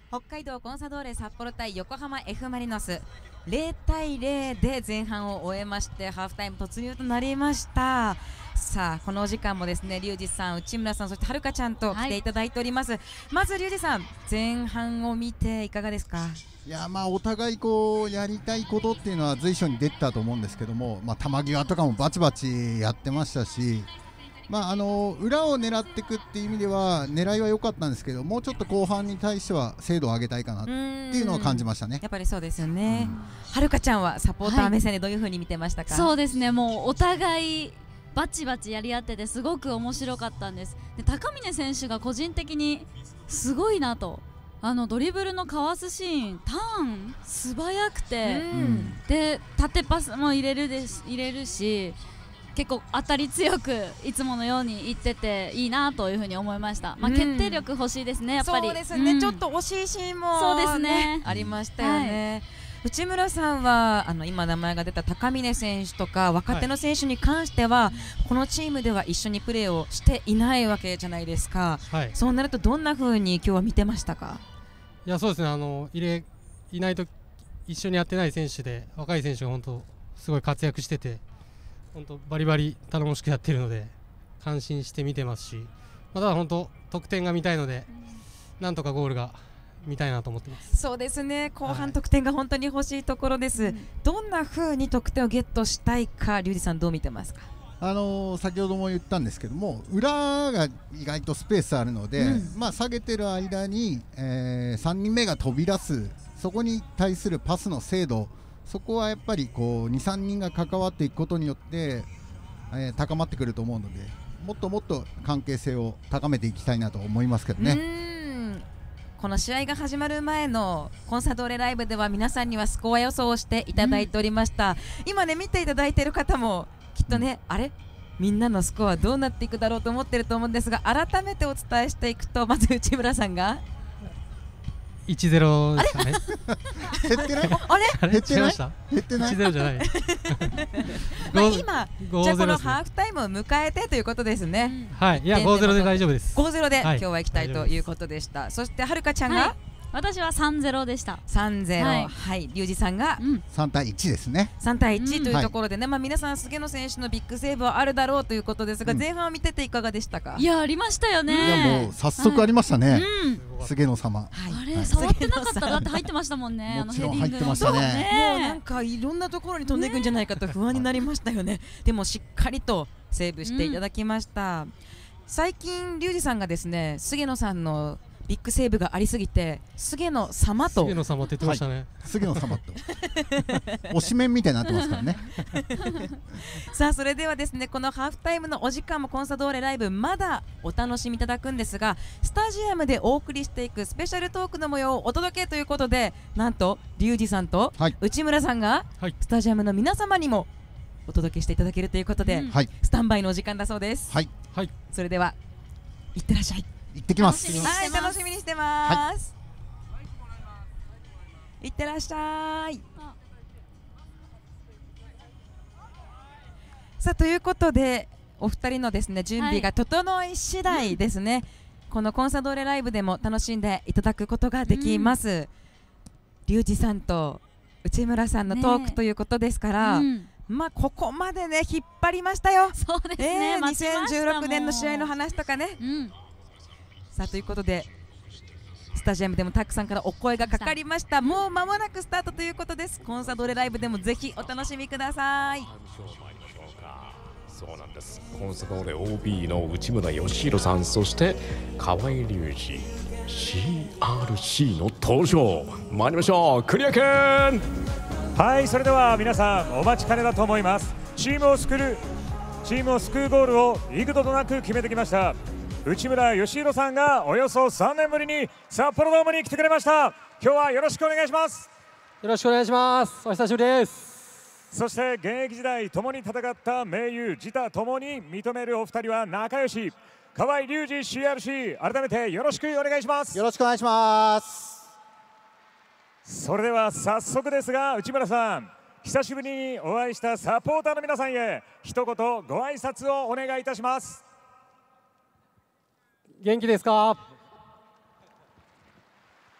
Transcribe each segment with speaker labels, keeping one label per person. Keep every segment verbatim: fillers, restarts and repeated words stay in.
Speaker 1: 北海道コンサドーレ札幌対横浜 F マリノスゼロたいゼロで前半を終えましてハーフタイム突入となりました。さあこのお時間もですねリュウジさん、内村さん、そしてはるかちゃんと来ていただいております、はい、まずリュウジさん前半を見ていかがですか？
Speaker 2: いやまあお互いこうやりたいことっていうのは随所に出てたと思うんですけども、まあ、球際とかもバチバチやってましたし、まあ、あの裏を狙っていくっていう意味では狙いは良かったんですけど、もうちょっと後半に対しては精度を上げたいかなっていうのを感じましたね。
Speaker 1: やっぱりそうですよね。はるかちゃんはサポーター目線でどういう風に見てましたか？
Speaker 3: はい、そうですね、もうお互いバチバチやり合っててすごく面白かったんです。で高峰選手が個人的にすごいなと、あのドリブルのかわすシーンターン素早くて、うん、で縦パスも入れるです入れるし結構当たり強くいつものようにいってていいなというふうに思いました。まあ、決定力欲しいですね、やっぱり。
Speaker 1: そうですね、うん、ちょっと惜しいシーンも、ね、
Speaker 3: そうですね、
Speaker 1: ありましたよね。はい、内村さんはあの今名前が出た高峰選手とか若手の選手に関しては、はい、このチームでは一緒にプレーをしていないわけじゃないですか、はい、そうなるとどんな風に今日は見てましたか？
Speaker 4: いやそうですね、あの入れいないと一緒にやってない選手で若い選手が本当すごい活躍してて本当バリバリ頼もしくやってるので感心して見てますし、まあ、ただ本当得点が見たいのでなんとかゴールが見たいなと思ってます。
Speaker 1: そうですね、後半得点が本当に欲しいところです、はい、どんな風に得点をゲットしたいかリュウジさんどう見てますか？
Speaker 2: あのー、先ほども言ったんですけども裏が意外とスペースあるので、うん、まあ、下げてる間に、えー、さんにんめが飛び出す、そこに対するパスの精度、そこはやっぱりこうに、さんにんが関わっていくことによって、えー、高まってくると思うのでもっともっと関係性を高めていきたいなと思いますけどね。
Speaker 1: うーん、この試合が始まる前のコンサドーレライブでは皆さんにはスコア予想をしていただいておりました、うん、今ね見ていただいている方もきっとね、うん、あれみんなのスコアどうなっていくだろうと思ってると思うんですが改めてお伝えしていくとまず内村さんが
Speaker 4: いちゼロですかね。
Speaker 2: 減ってない？
Speaker 1: あれ？
Speaker 2: 減ってない？
Speaker 4: 減ってない？いちゼロじゃない。
Speaker 1: まあ今じゃあこのハーフタイムを迎えてということですね。
Speaker 4: はい、いやごゼロで大丈夫です。
Speaker 1: ごゼロで今日は行きたいということでした。そしてはるかちゃんが
Speaker 3: 私はさんゼロでした。
Speaker 1: さんゼロ、はい、はい、リュウジさんが、うん、
Speaker 2: さんたいいちですね。
Speaker 1: さんたいいちというところでね、うん、まあ皆さん菅野選手のビッグセーブはあるだろうということですが、うん、前半を見てていかがでしたか？
Speaker 3: いやありましたよね。
Speaker 2: いやもう早速ありましたね。はい、うん、菅野様。
Speaker 3: はい、あれ、はい、触ってなかったらだって入ってましたもんね。
Speaker 2: もちろん入ってましたね。
Speaker 1: もうなんかいろんなところに飛んでいくんじゃないかと不安になりましたよね。でもしっかりとセーブしていただきました。うん、最近リュウジさんがですね菅野さんのビッグセーブがありすぎて菅野様と
Speaker 4: 菅野様って言ってましたね、はい、
Speaker 2: 菅野様と推しメンみたいになってますからね。
Speaker 1: さあそれではですねこのハーフタイムのお時間もコンサドーレライブまだお楽しみいただくんですがスタジアムでお送りしていくスペシャルトークの模様をお届けということでなんとリュウジさんと内村さんがスタジアムの皆様にもお届けしていただけるということで、うん、スタンバイのお時間だそうです。
Speaker 2: はい、
Speaker 4: はい、
Speaker 1: それではいってらっしゃい。
Speaker 2: 行ってきます。
Speaker 1: はい、楽しみにしてます。はい、いってらっしゃい。さあということでお二人のですね準備が整い次第ですね、はい、このコンサドーレライブでも楽しんでいただくことができます。うん、リュウジさんと内村さんのトークということですから。ね、うん、まあここまでね引っ張りましたよ。
Speaker 3: そうですね。えー、
Speaker 1: にせんじゅうろくねんの試合の話とかね。うん、さあということでスタジアムでもたくさんからお声がかかりました。もう間もなくスタートということです。コンサドーレライブでもぜひお楽しみください。
Speaker 5: そうなんです。コンサドーレ オービー の内村義弘さんそして河合隆二 シーアールシー の登場参りましょう。クリア君。
Speaker 6: はい、それでは皆さんお待ちかねだと思います。チームを救うチームを救うゴールを幾度となく決めてきました内村義弘さんがおよそさんねんぶりに札幌ドームに来てくれました。今日はよろしくお願いします。
Speaker 4: よろしくお願いします。お久しぶりです。
Speaker 6: そして現役時代共に戦った盟友自他共に認めるお二人は仲良し河合隆二 シーアールシー 改めてよろしくお願いします。
Speaker 2: よろしくお願いします。
Speaker 6: それでは早速ですが内村さん久しぶりにお会いしたサポーターの皆さんへ一言ご挨拶をお願いいたします。
Speaker 4: 元気ですか？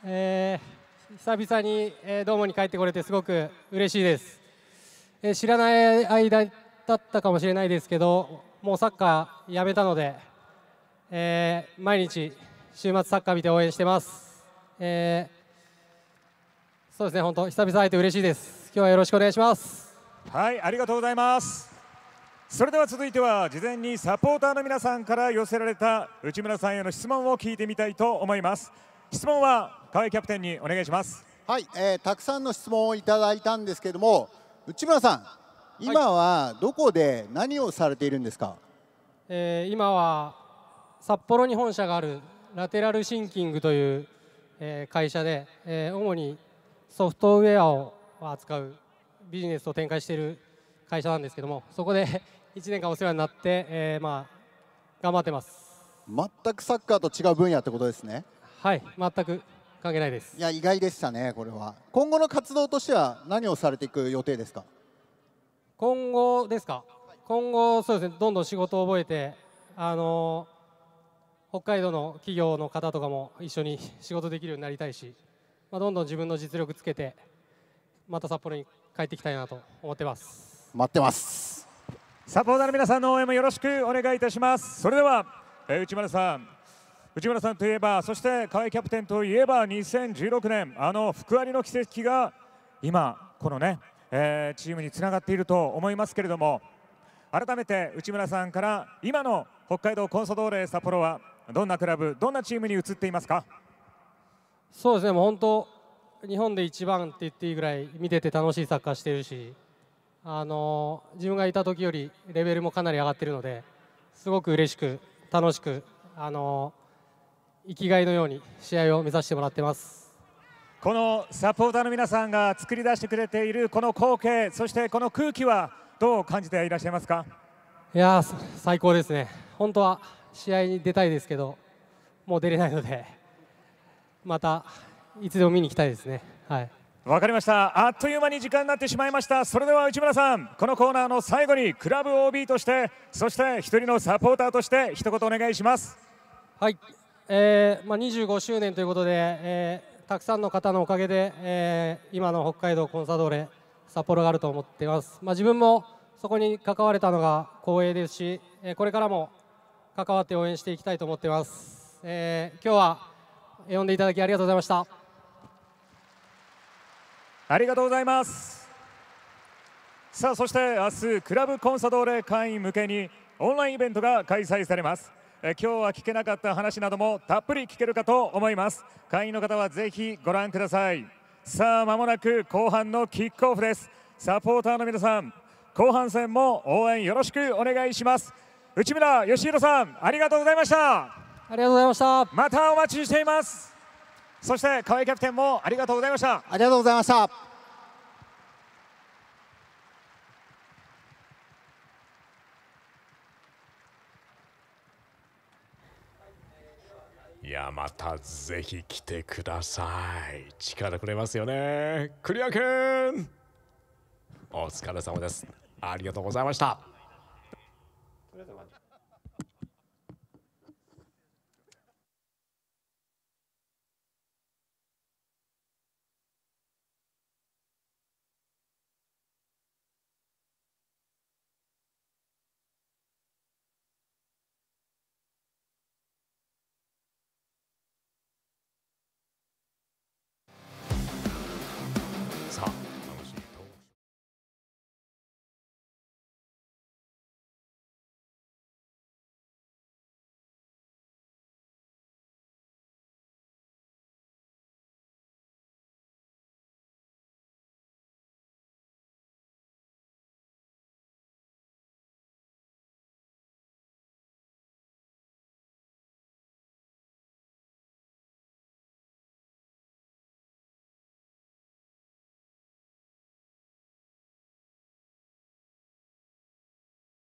Speaker 4: えー、久々に、えー、ドームに帰ってこれてすごく嬉しいです、えー、知らない間だったかもしれないですけど、もうサッカーやめたので、えー、毎日週末サッカー見て応援してます、えー、そうですね、本当久々会えて嬉しいです。今日はよろしくお願いします。
Speaker 6: はい、ありがとうございます。それでは続いては事前にサポーターの皆さんから寄せられた内村さんへの質問を聞いてみたいと思います。質問は河合キャプテンにお願いします。
Speaker 2: はい、えー、たくさんの質問をいただいたんですけれども、内村さん、今はどこで何をされているんですか？
Speaker 4: えー、今は札幌に本社があるラテラルシンキングという、えー、会社で、えー、主にソフトウェアを扱うビジネスを展開している会社なんですけども、そこでいちねんかんお世話になって、えー、まあ頑張ってます。
Speaker 2: 全くサッカーと違う分野ってことですね。
Speaker 4: はい、全く関係ないです。
Speaker 2: いや、意外でしたね。これは今後の活動としては何をされていく予定ですか？
Speaker 4: 今後ですか？今後そうですね、どんどん仕事を覚えて、あのー、北海道の企業の方とかも一緒に仕事できるようになりたいし、まあ、どんどん自分の実力つけてまた札幌に帰ってきたいなと思ってます。
Speaker 2: 待ってます。
Speaker 6: サポーターの皆さんの応援もよろしくお願いいたします。それでは、えー、内村さん内村さんといえば、そして河合キャプテンといえばにせんじゅうろくねんあの福割の奇跡が今このね、えー、チームにつながっていると思いますけれども、改めて内村さんから今の北海道コンサドーレ札幌はどんなクラブ、どんなチームに移っていますか？
Speaker 4: そうですね、もう本当日本で一番って言っていいぐらい見てて楽しいサッカーしてるし、あのー、自分がいた時よりレベルもかなり上がってるので、すごく嬉しく楽しく、あのー、生きがいのように試合を目指してもらってます。
Speaker 6: このサポーターの皆さんが作り出してくれているこの光景、そしてこの空気はどう感じていらっしゃいますか？
Speaker 4: いやー、最高ですね。本当は試合に出たいですけど、もう出れないので、またいつでも見に行きたいですね。はい、
Speaker 6: わかりました。あっという間に時間になってしまいました。それでは内村さん、このコーナーの最後にクラブ オービー として、そして一人のサポーターとして一言お願いします。
Speaker 4: はい、えーまあ、にじゅうごしゅうねんということで、えー、たくさんの方のおかげで、えー、今の北海道コンサドーレ札幌があると思っています。まあ、自分もそこに関われたのが光栄ですし、えー、これからも関わって応援していきたいと思っています。えー、今日は呼んでいただきありがとうございました。
Speaker 6: ありがとうございます。さあ、そして明日クラブコンサドーレ会員向けにオンラインイベントが開催されます。え今日は聞けなかった話などもたっぷり聞けるかと思います。会員の方はぜひご覧ください。さあ、間もなく後半のキックオフです。サポーターの皆さん、後半戦も応援よろしくお願いします。内村義弘さん、ありがとうございました。
Speaker 4: ありがとうございました。
Speaker 6: またお待ちしています。そして河合キャプテンもありがとうございました。
Speaker 2: ありがとうございました。
Speaker 5: いや、またぜひ来てください。力くれますよね。クリア君、お疲れ様です。ありがとうございました。